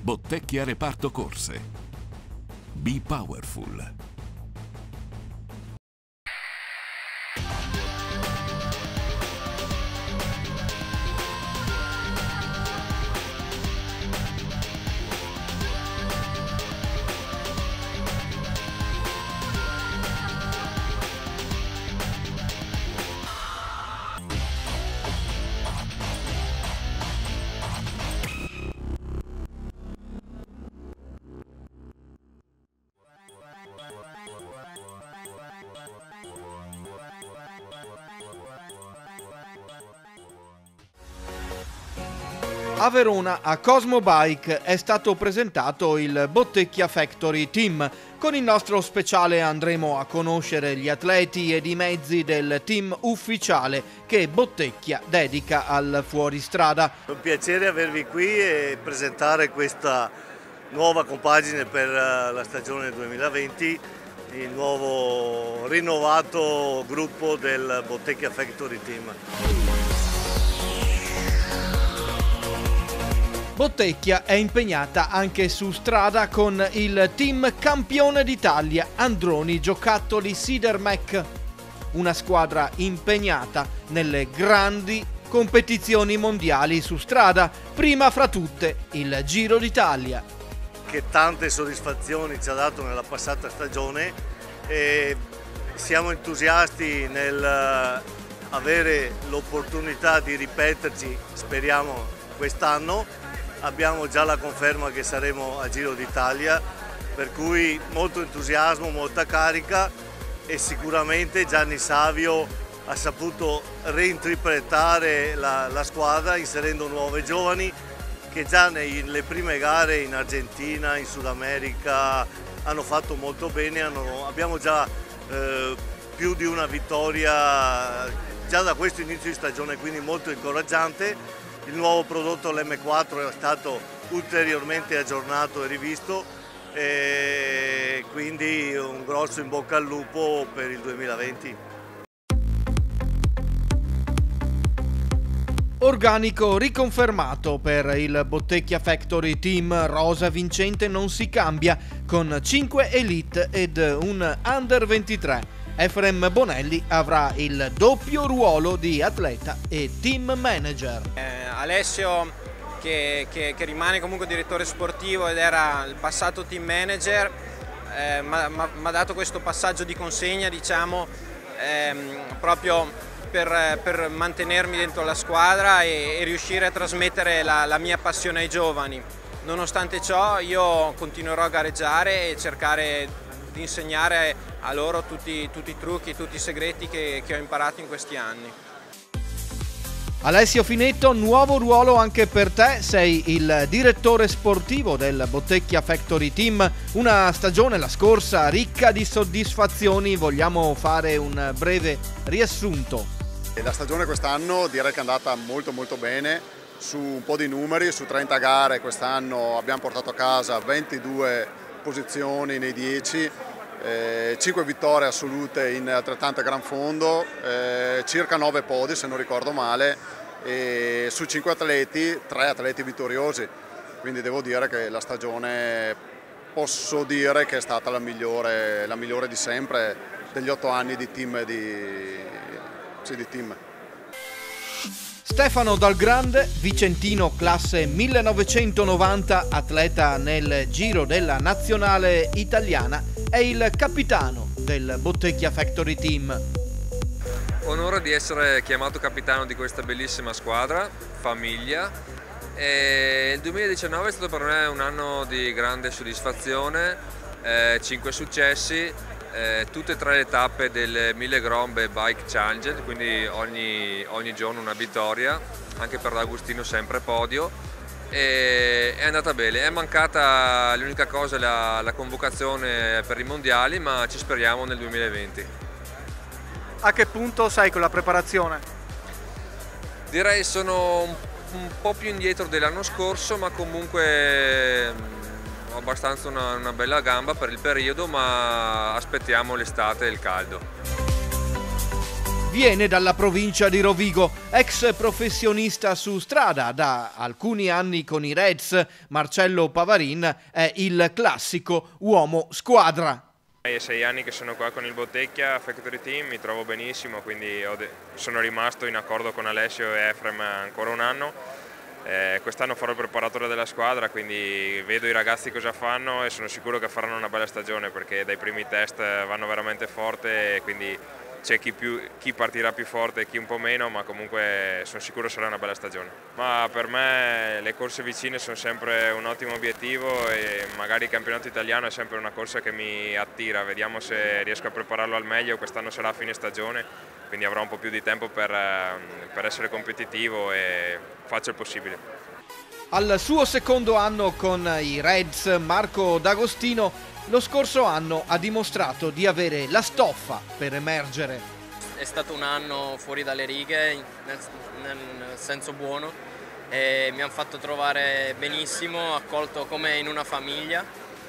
Bottecchia Reparto Corse. Be Powerful. A Verona, a Cosmo Bike, è stato presentato il Bottecchia Factory Team. Con il nostro speciale andremo a conoscere gli atleti ed i mezzi del team ufficiale che Bottecchia dedica al fuoristrada. È un piacere avervi qui e presentare questa nuova compagine per la stagione 2020, il nuovo rinnovato gruppo del Bottecchia Factory Team. Bottecchia è impegnata anche su strada con il team campione d'Italia Androni Giocattoli Sidermec, una squadra impegnata nelle grandi competizioni mondiali su strada, prima fra tutte il Giro d'Italia. Che tante soddisfazioni ci ha dato nella passata stagione e siamo entusiasti nel avere l'opportunità di ripeterci, speriamo, quest'anno. Abbiamo già la conferma che saremo a Giro d'Italia, per cui molto entusiasmo, molta carica e sicuramente Gianni Savio ha saputo reinterpretare la squadra inserendo nuove giovani che già nelle prime gare in Argentina, in Sud America hanno fatto molto bene, abbiamo già più di una vittoria già da questo inizio di stagione, quindi molto incoraggiante. Il nuovo prodotto, l'M4, è stato ulteriormente aggiornato e rivisto e quindi un grosso in bocca al lupo per il 2020. Organico riconfermato per il Bottecchia Factory Team, rosa vincente non si cambia, con 5 elite ed un under 23. Efrem Bonelli avrà il doppio ruolo di atleta e team manager. Alessio che rimane comunque direttore sportivo ed era il passato team manager, mi ha dato questo passaggio di consegna, diciamo, proprio per mantenermi dentro la squadra e riuscire a trasmettere la mia passione ai giovani. Nonostante ciò io continuerò a gareggiare e cercare di insegnare a loro tutti i trucchi, tutti i segreti che ho imparato in questi anni. Alessio Finetto, nuovo ruolo anche per te, sei il direttore sportivo del Bottecchia Factory Team, una stagione, la scorsa, ricca di soddisfazioni, vogliamo fare un breve riassunto. La stagione quest'anno direi che è andata molto bene, su un po' di numeri, su 30 gare quest'anno abbiamo portato a casa 22 posizioni nei 10, 5 vittorie assolute in altrettante gran fondo, circa 9 podi se non ricordo male, e su 5 atleti 3 atleti vittoriosi, quindi devo dire che la stagione posso dire che è stata la migliore di sempre degli 8 anni di team. Stefano Dalgrande, vicentino classe 1990, atleta nel Giro della Nazionale Italiana, è il capitano del Bottecchia Factory Team. Onore di essere chiamato capitano di questa bellissima squadra, famiglia. E il 2019 è stato per me un anno di grande soddisfazione, 5 successi, tutte e 3 le tappe del 1000 Grombe Bike Challenge, quindi ogni giorno una vittoria, anche per l'Agustino sempre podio, e è andata bene. È mancata l'unica cosa, la convocazione per i mondiali, ma ci speriamo nel 2020. A che punto sei con la preparazione? Direi sono un po' più indietro dell'anno scorso, ma comunque ho abbastanza una bella gamba per il periodo, ma aspettiamo l'estate e il caldo. viene dalla provincia di Rovigo, ex professionista su strada da alcuni anni con i Reds. Marcello Pavarin è il classico uomo squadra. È 6 anni che sono qua con il Bottecchia Factory Team, mi trovo benissimo, quindi sono rimasto in accordo con Alessio e Efrem ancora un anno. Quest'anno farò il preparatore della squadra, quindi vedo i ragazzi cosa fanno e sono sicuro che faranno una bella stagione, perché dai primi test vanno veramente forte, e quindi c'è chi partirà più forte e chi un po' meno, ma comunque sono sicuro sarà una bella stagione. Ma per me le corse vicine sono sempre un ottimo obiettivo e magari il campionato italiano è sempre una corsa che mi attira. Vediamo se riesco a prepararlo al meglio. Quest'anno sarà a fine stagione, quindi avrò un po' più di tempo per essere competitivo e faccio il possibile. Al suo secondo anno con i Reds, Marco D'Agostino lo scorso anno ha dimostrato di avere la stoffa per emergere. È stato un anno fuori dalle righe, nel senso buono, e mi hanno fatto trovare benissimo, accolto come in una famiglia,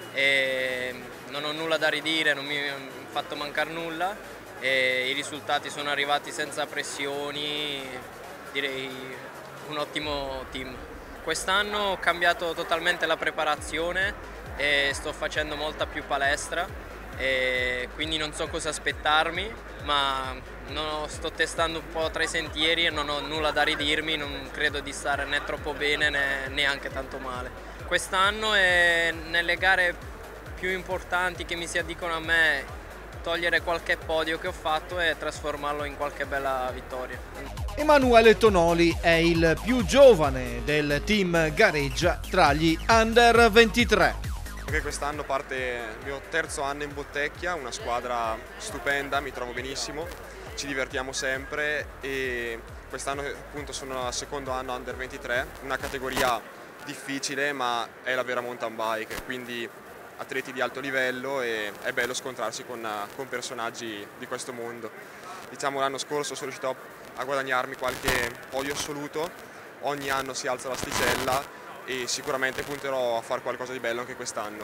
e non ho nulla da ridire, non mi hanno fatto mancare nulla, e i risultati sono arrivati senza pressioni, direi un ottimo team. Quest'anno ho cambiato totalmente la preparazione e sto facendo molta più palestra, e quindi non so cosa aspettarmi, ma sto testando un po' tra i sentieri e non ho nulla da ridirmi, non credo di stare né troppo bene né neanche tanto male. Quest'anno nelle gare più importanti che mi si addicono a me, togliere qualche podio che ho fatto e trasformarlo in qualche bella vittoria. Emanuele Tonoli è il più giovane del team gareggia tra gli Under 23. Anche quest'anno parte il mio terzo anno in Bottecchia, una squadra stupenda, mi trovo benissimo, ci divertiamo sempre, e quest'anno appunto sono al secondo anno Under 23, una categoria difficile ma è la vera mountain bike, quindi atleti di alto livello, e è bello scontrarsi con personaggi di questo mondo. Diciamo l'anno scorso sono riuscito a guadagnarmi qualche podio assoluto, ogni anno si alza l'asticella e sicuramente punterò a fare qualcosa di bello anche quest'anno.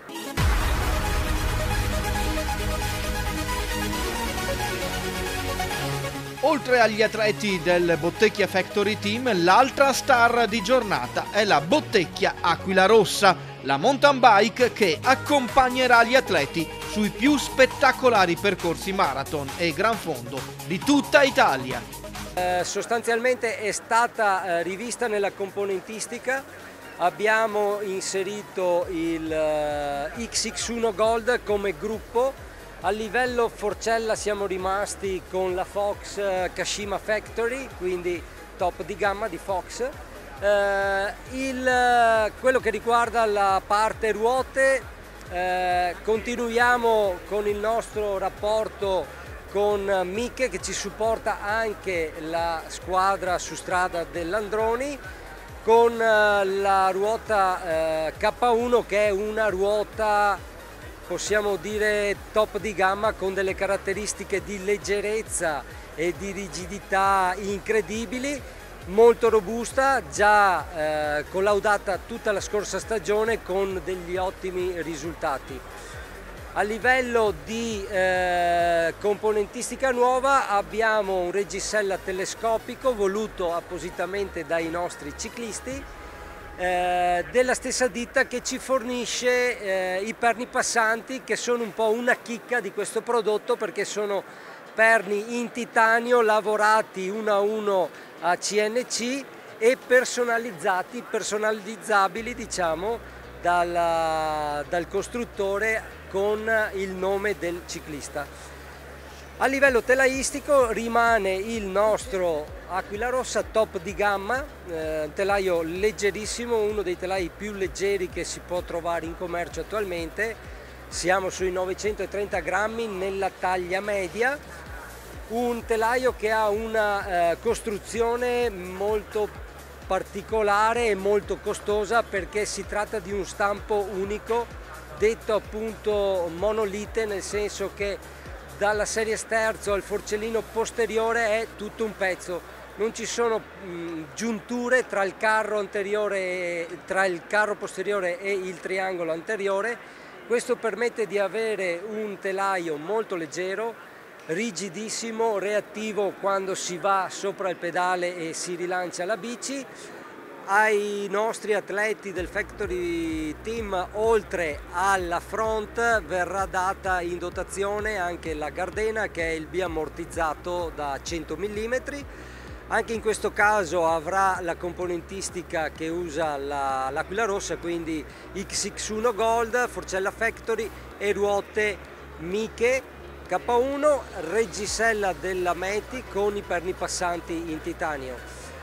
Oltre agli atleti del Bottecchia Factory Team, l'altra star di giornata è la Bottecchia Aquila Rossa, la mountain bike che accompagnerà gli atleti sui più spettacolari percorsi marathon e gran fondo di tutta Italia. Sostanzialmente è stata rivista nella componentistica, abbiamo inserito il XX1 Gold come gruppo. A livello forcella siamo rimasti con la Fox Kashima Factory, quindi top di gamma di Fox. Quello che riguarda la parte ruote, continuiamo con il nostro rapporto con Miche, che ci supporta anche la squadra su strada dell'Androni, con la ruota K1, che è una ruota, possiamo dire, top di gamma, con delle caratteristiche di leggerezza e di rigidità incredibili, molto robusta, già collaudata tutta la scorsa stagione con degli ottimi risultati. A livello di componentistica nuova abbiamo un reggisella telescopico voluto appositamente dai nostri ciclisti, della stessa ditta che ci fornisce i perni passanti, che sono un po' una chicca di questo prodotto, perché sono perni in titanio lavorati uno a uno a CNC e personalizzabili, diciamo, dal costruttore con il nome del ciclista. A livello telaistico rimane il nostro Aquila Rossa top di gamma, telaio leggerissimo, uno dei telai più leggeri che si può trovare in commercio attualmente. Siamo sui 930 grammi nella taglia media, un telaio che ha una costruzione molto particolare e molto costosa, perché si tratta di un stampo unico, detto appunto monolite, nel senso che dalla serie sterzo al forcellino posteriore è tutto un pezzo, non ci sono giunture tra il carro posteriore e il triangolo anteriore. Questo permette di avere un telaio molto leggero, rigidissimo, reattivo quando si va sopra il pedale e si rilancia la bici. Ai nostri atleti del Factory Team, oltre alla front, verrà data in dotazione anche la Gardena, che è il biammortizzato da 100 mm. Anche in questo caso avrà la componentistica che usa l'Aquila Rossa, quindi XX1 Gold, forcella Factory e ruote Miche K1, reggisella della Meti con i perni passanti in titanio.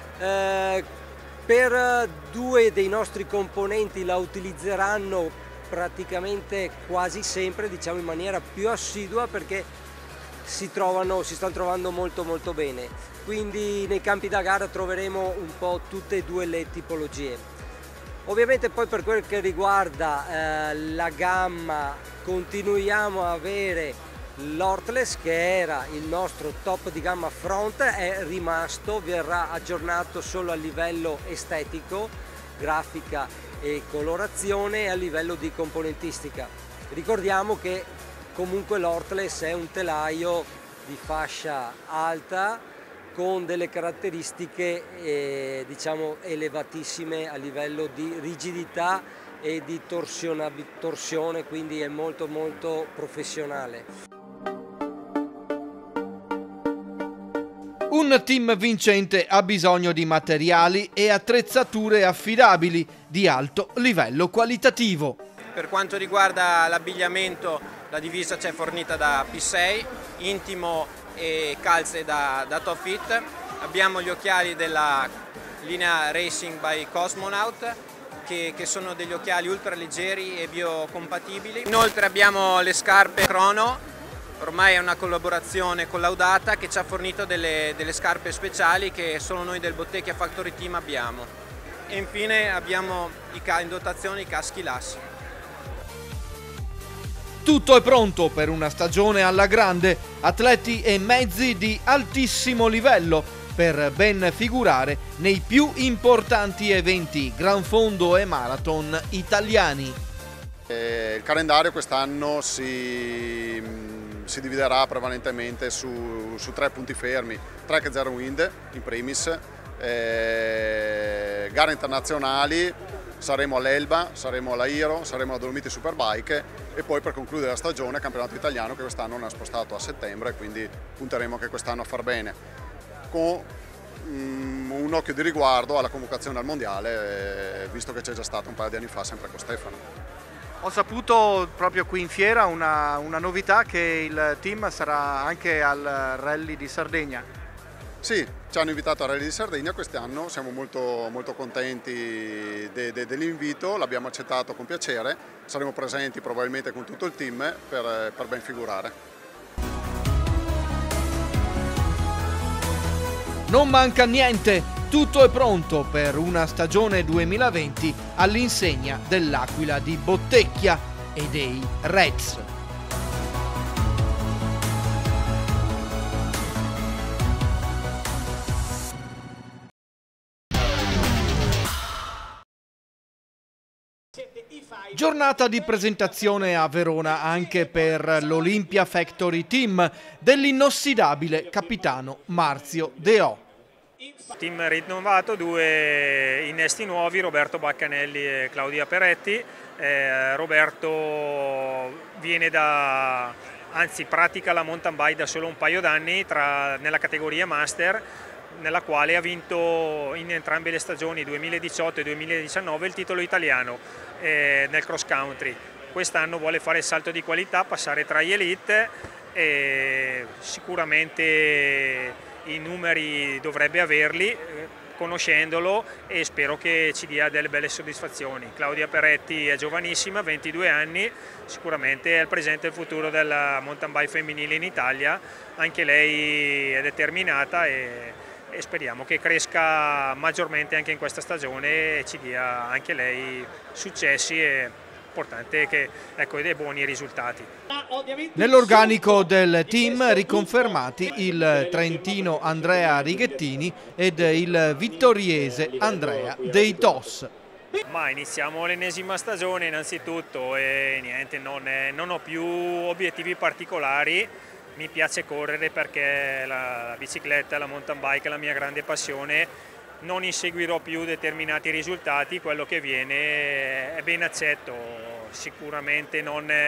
Per due dei nostri componenti la utilizzeranno praticamente quasi sempre, diciamo in maniera più assidua, perché si stanno trovando molto bene. Quindi nei campi da gara troveremo un po' tutte e due le tipologie. Ovviamente poi per quel che riguarda la gamma, continuiamo a avere l'Ortless, che era il nostro top di gamma front, è rimasto, verrà aggiornato solo a livello estetico, grafica e colorazione, e a livello di componentistica. Ricordiamo che comunque l'Ortless è un telaio di fascia alta con delle caratteristiche diciamo elevatissime a livello di rigidità e di torsione, quindi è molto professionale. Un team vincente ha bisogno di materiali e attrezzature affidabili di alto livello qualitativo. Per quanto riguarda l'abbigliamento, la divisa c'è fornita da P6, intimo e calze da Top Fit. Abbiamo gli occhiali della linea Racing by Cosmonaut, che sono degli occhiali ultra leggeri e biocompatibili. Inoltre abbiamo le scarpe Chrono, ormai è una collaborazione collaudata, che ci ha fornito delle scarpe speciali che solo noi del Bottecchia Factory Team abbiamo. E infine abbiamo in dotazione i caschi LAS. Tutto è pronto per una stagione alla grande, atleti e mezzi di altissimo livello per ben figurare nei più importanti eventi Gran Fondo e Marathon italiani. Il calendario quest'anno si dividerà prevalentemente su 3 punti fermi: Trek Zero Wind in primis, gare internazionali, saremo all'Elba, saremo alla Hiro, saremo alla Dolomiti Superbike, e poi per concludere la stagione campionato italiano, che quest'anno ne ha spostato a settembre, quindi punteremo anche quest'anno a far bene, con un occhio di riguardo alla convocazione al mondiale, visto che c'è già stato un paio di anni fa sempre con Stefano. Ho saputo proprio qui in fiera una novità, che il team sarà anche al Rally di Sardegna. Sì, ci hanno invitato al Rally di Sardegna quest'anno, siamo molto contenti dell'invito, l'abbiamo accettato con piacere, saremo presenti probabilmente con tutto il team per ben figurare. Non manca niente, tutto è pronto per una stagione 2020 all'insegna dell'Aquila di Bottecchia e dei Reds. Giornata di presentazione a Verona anche per l'Olympia Factory Team dell'inossidabile capitano Marzio Deò. Team rinnovato, 2 innesti nuovi, Roberto Baccanelli e Claudia Peretti. Roberto pratica la mountain bike da solo un paio d'anni nella categoria Master, nella quale ha vinto in entrambe le stagioni 2018 e 2019 il titolo italiano nel cross country. Quest'anno vuole fare il salto di qualità, passare tra gli elite, e sicuramente i numeri dovrebbe averli conoscendolo, e spero che ci dia delle belle soddisfazioni. Claudia Peretti è giovanissima, 22 anni, sicuramente è il presente e il futuro della mountain bike femminile in Italia. Anche lei è determinata e speriamo che cresca maggiormente anche in questa stagione e ci dia anche lei successi e importante che dei buoni risultati. Nell'organico del team riconfermati il trentino Andrea Righettini ed il vittoriese Andrea Deitos. Ma iniziamo l'ennesima stagione innanzitutto e niente, non ho più obiettivi particolari. mi piace correre perché la bicicletta, la mountain bike è la mia grande passione, non inseguirò più determinati risultati, quello che viene è ben accetto, sicuramente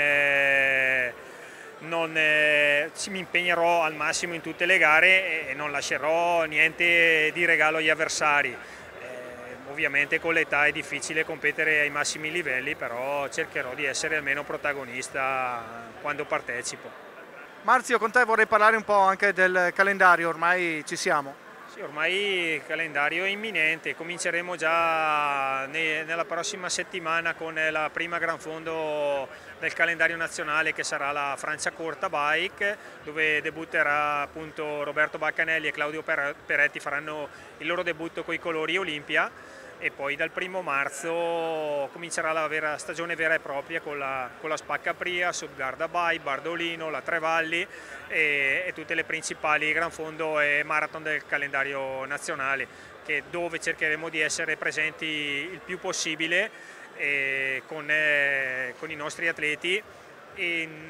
mi impegnerò al massimo in tutte le gare e non lascerò niente di regalo agli avversari. Ovviamente con l'età è difficile competere ai massimi livelli, però cercherò di essere almeno protagonista quando partecipo. Marzio, con te vorrei parlare un po' anche del calendario, ormai ci siamo. Sì, ormai il calendario è imminente, cominceremo già nella prossima settimana con la prima gran fondo del calendario nazionale, che sarà la Francia Corta Bike, dove debutterà appunto Roberto Baccanelli e Claudio Peretti, faranno il loro debutto con i colori Olimpia, e poi dal 1° marzo comincerà la stagione vera e propria con la Spacca Pria, Sudgarda Bike, Bardolino, la Trevalli e tutte le principali gran fondo e marathon del calendario nazionale, dove cercheremo di essere presenti il più possibile con i nostri atleti, e in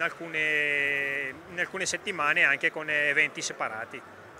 alcune settimane anche con eventi separati.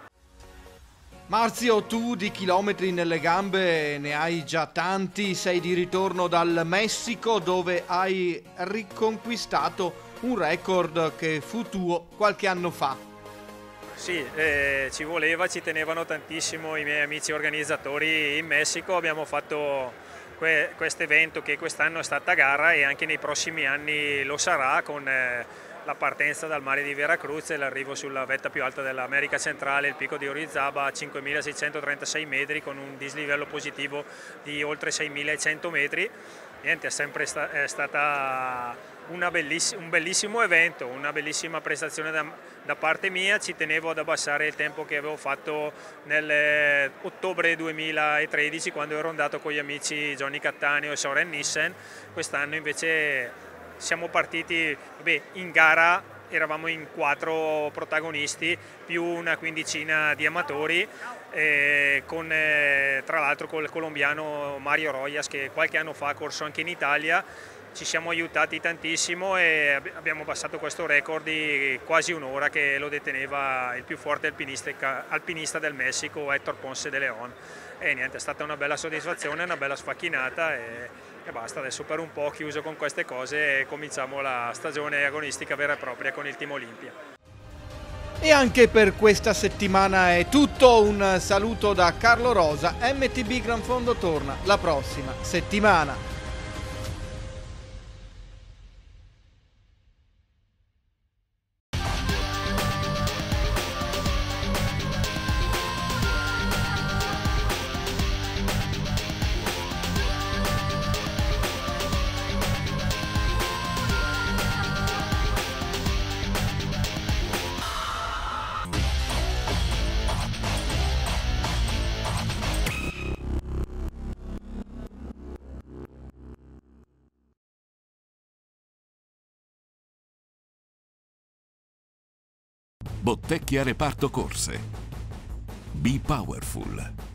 Marzio, tu di chilometri nelle gambe ne hai già tanti, sei di ritorno dal Messico dove hai riconquistato un record che fu tuo qualche anno fa. Sì, ci voleva, ci tenevano tantissimo i miei amici organizzatori in Messico, abbiamo fatto questo evento che quest'anno è stata gara e anche nei prossimi anni lo sarà, con la partenza dal mare di Veracruz e l'arrivo sulla vetta più alta dell'America centrale, il picco di Orizaba, a 5.636 metri con un dislivello positivo di oltre 6.100 metri. Niente, è stata un bellissimo evento, una bellissima prestazione da parte mia. Ci tenevo ad abbassare il tempo che avevo fatto nell'ottobre 2013, quando ero andato con gli amici Johnny Cattaneo e Soren Nissen. Quest'anno invece siamo partiti in gara, eravamo in 4 protagonisti più una quindicina di amatori, tra l'altro col colombiano Mario Rojas, che qualche anno fa ha corso anche in Italia. Ci siamo aiutati tantissimo e abbiamo abbassato questo record di quasi un'ora, che lo deteneva il più forte alpinista del Messico, Héctor Ponce de León. E niente, è stata una bella soddisfazione, una bella sfacchinata e basta. Adesso per un po' chiuso con queste cose e cominciamo la stagione agonistica vera e propria con il Team Olimpia. E anche per questa settimana è tutto, un saluto da Carlo Rosa. MTB Gran Fondo torna la prossima settimana. Bottecchia Reparto Corse. Be Powerful.